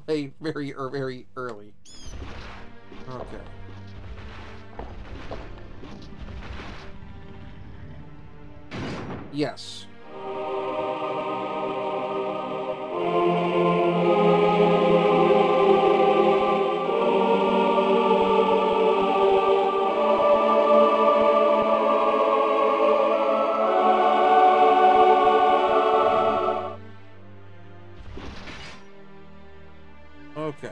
play very early. Okay. Yes. Okay.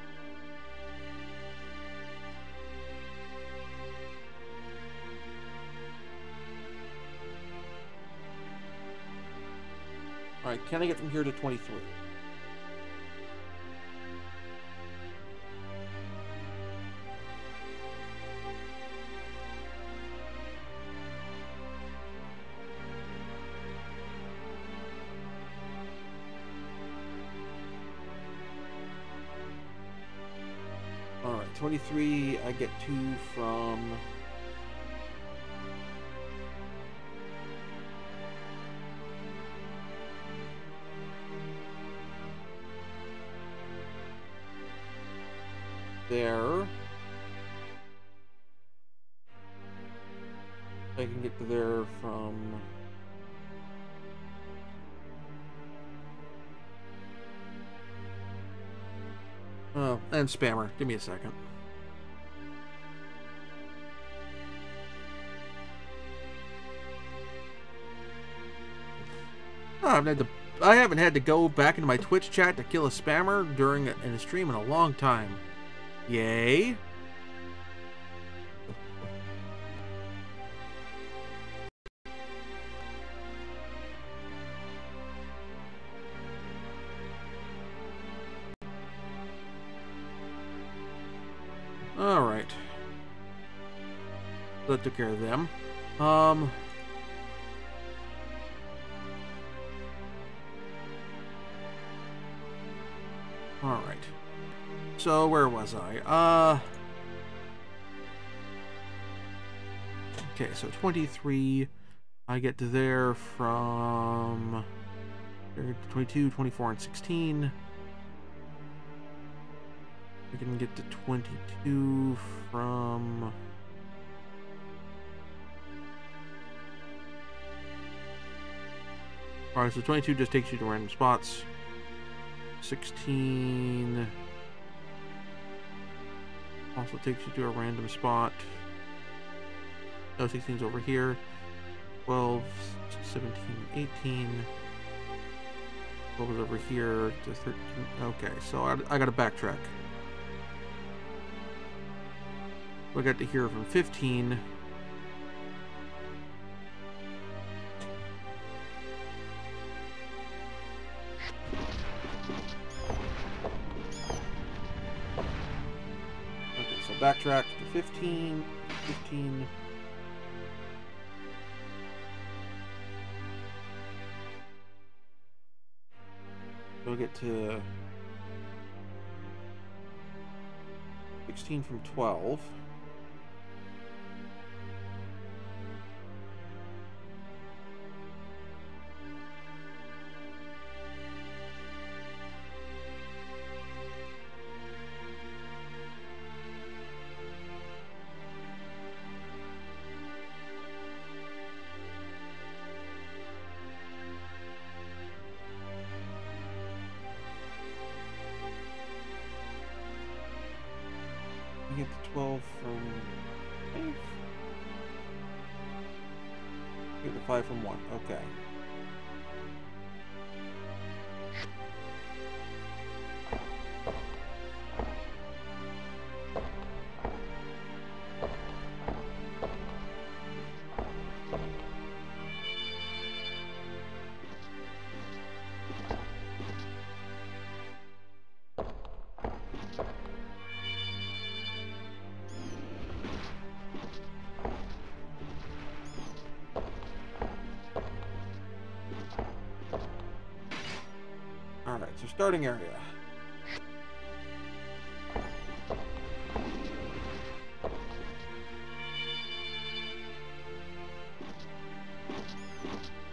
Alright, can I get from here to 23? Alright, 23 I get to from... there. I can get to there from... oh, and spammer. Give me a second. Oh, I haven't had to go back into my Twitch chat to kill a spammer during a stream in a long time. Yay. Alright. That took care of them. Alright. So, where was I? Okay, so 23. I get to there from 22, 24, and 16. I can get to 22 from... alright, so 22 just takes you to random spots. 16 also takes you to a random spot. No, 16's over here. 12, 17, 18. 12 is over here to 13. Okay, so I gotta backtrack. We got to hear from 15. Okay, so backtrack to 15. 15. We'll get to 16 from 12. Get to 12 from 5. Get to 5 from 1. Okay. Alright, so starting area.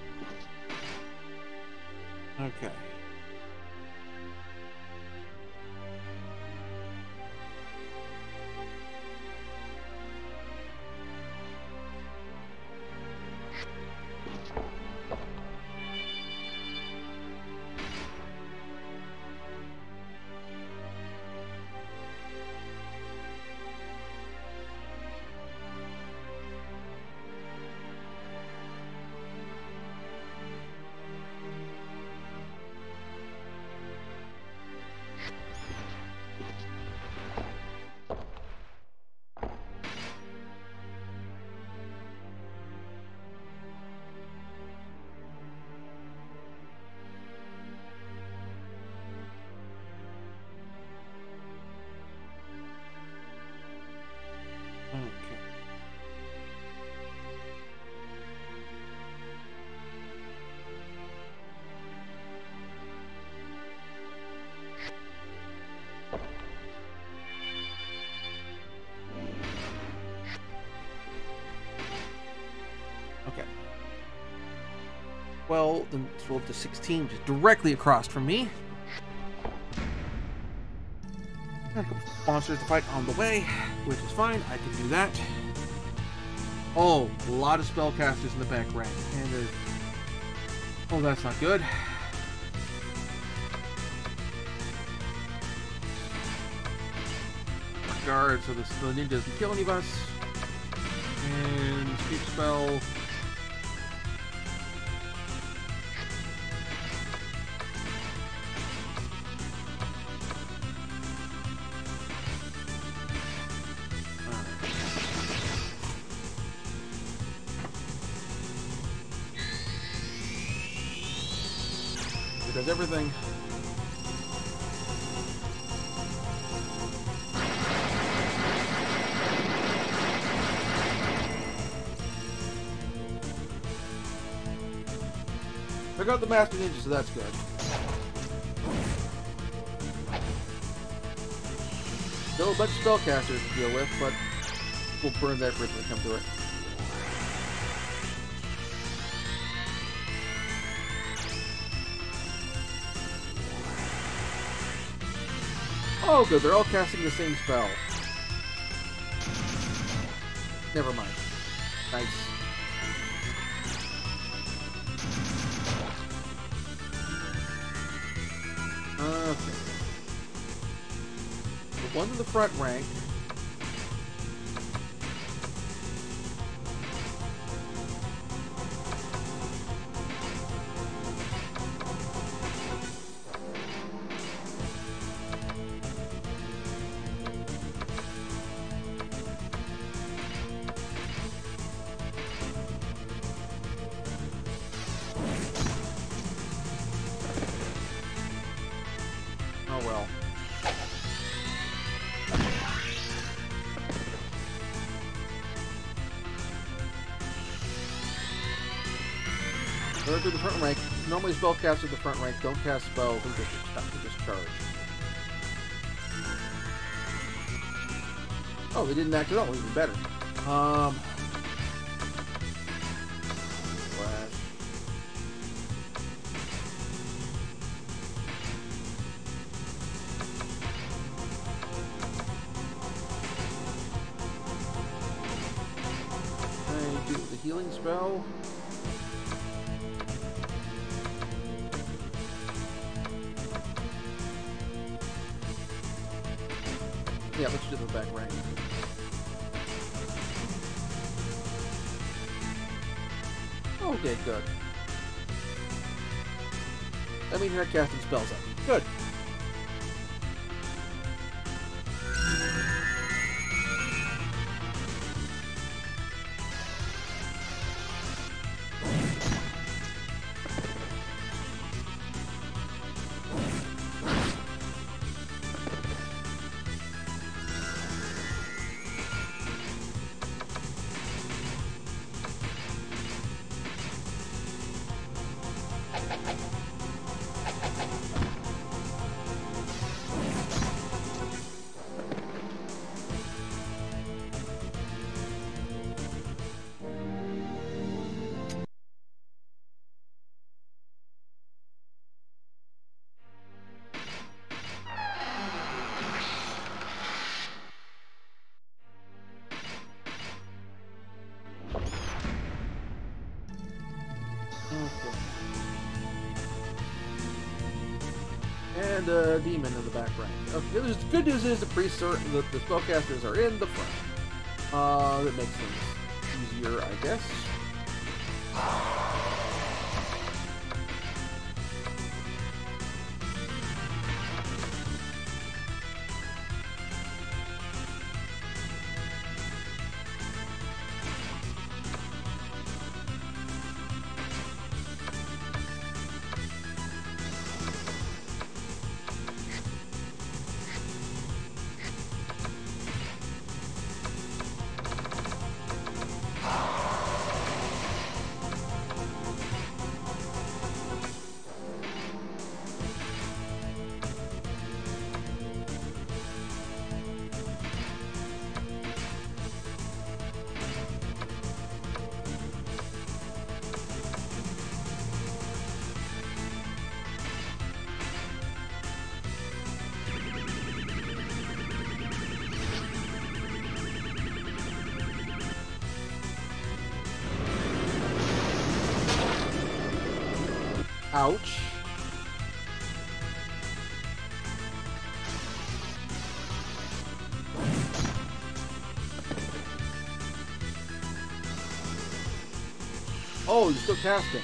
Okay. 12, then 12 to 16, which is directly across from me. Got a couple monsters to fight on the way, which is fine. I can do that. Oh, a lot of spellcasters in the back rank. And there's... Oh, that's not good. Guard, so the ninja doesn't kill any of us. And speech spell. It does everything. I got the Master Ninja, so that's good. Still a bunch of spellcasters to deal with, but we'll burn that bridge when we come to it. Oh, good. They're all casting the same spell. Never mind. Nice. Okay. The one in the front rank. Oh well. Go to the front rank. Normally spellcasters in the front rank don't cast spells, they just charge. Oh, they didn't act at all, even better. Flash. I do the healing spell. Yeah, let's do the back rank. Okay, good. That means you're not casting spells at me. Good. And a demon in the back rank. Okay, the good news is the priests are, the spellcasters are in the front. That makes things easier, I guess. Ouch. Oh, you're still casting.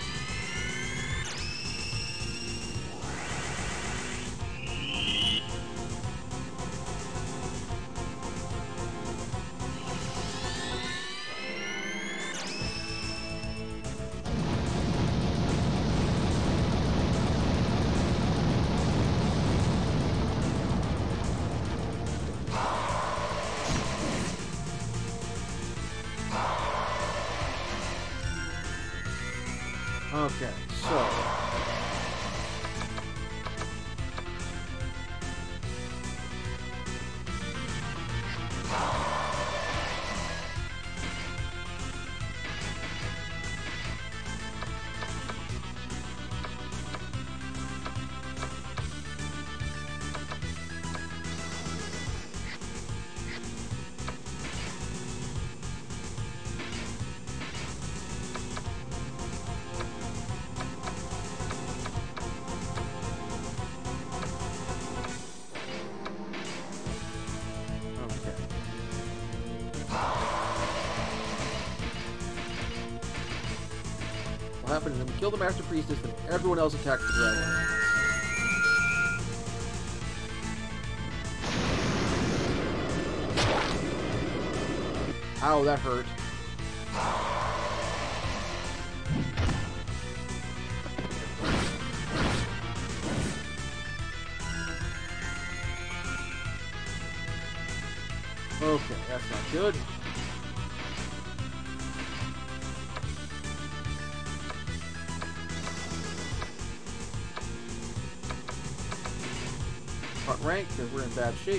Okay, so what happens is we kill the Master Priestess and everyone else attacks the dragon. Ow, that hurt. Okay, that's not good. Front rank, because we're in bad shape.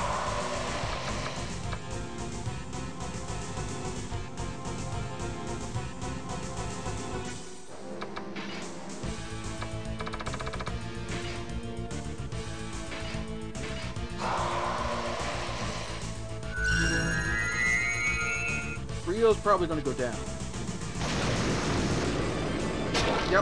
Rio's probably going to go down. Yep.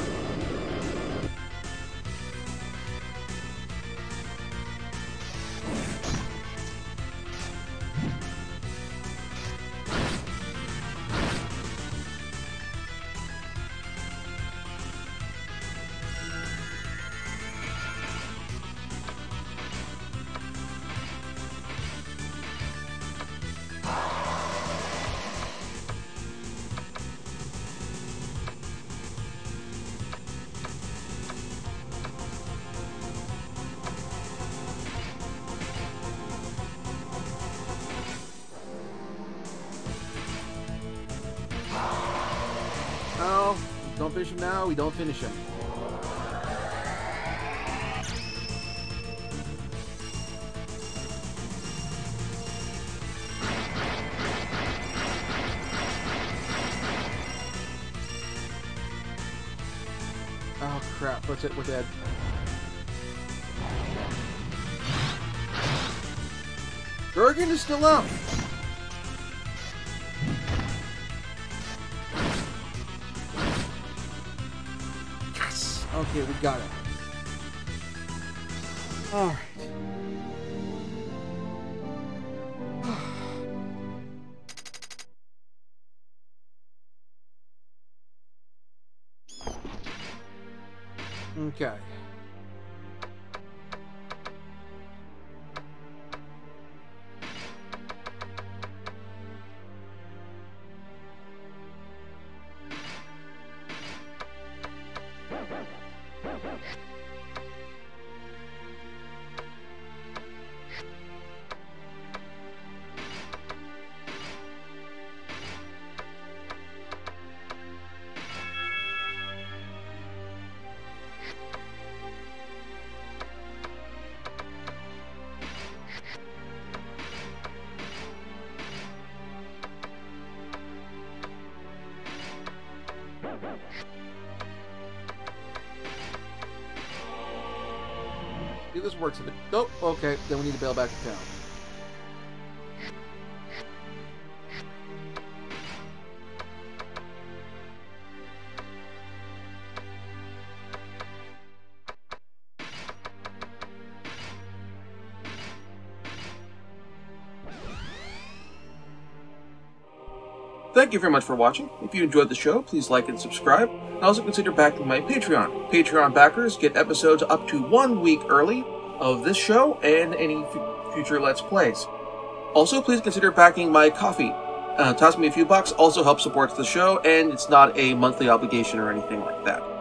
No, don't finish him now, we don't finish him. Oh crap, that's it, we're dead. Durgan is still up! Yes! Okay, we got it. Alright. Okay. See, this works. If it... Oh, okay. Then we need to bail back to town. Thank you very much for watching. If you enjoyed the show, please like and subscribe. And also consider backing my Patreon. Patreon backers get episodes up to 1 week early of this show and any future Let's Plays. Also, please consider backing my Ko-fi. Toss me a few bucks also helps support the show, and it's not a monthly obligation or anything like that.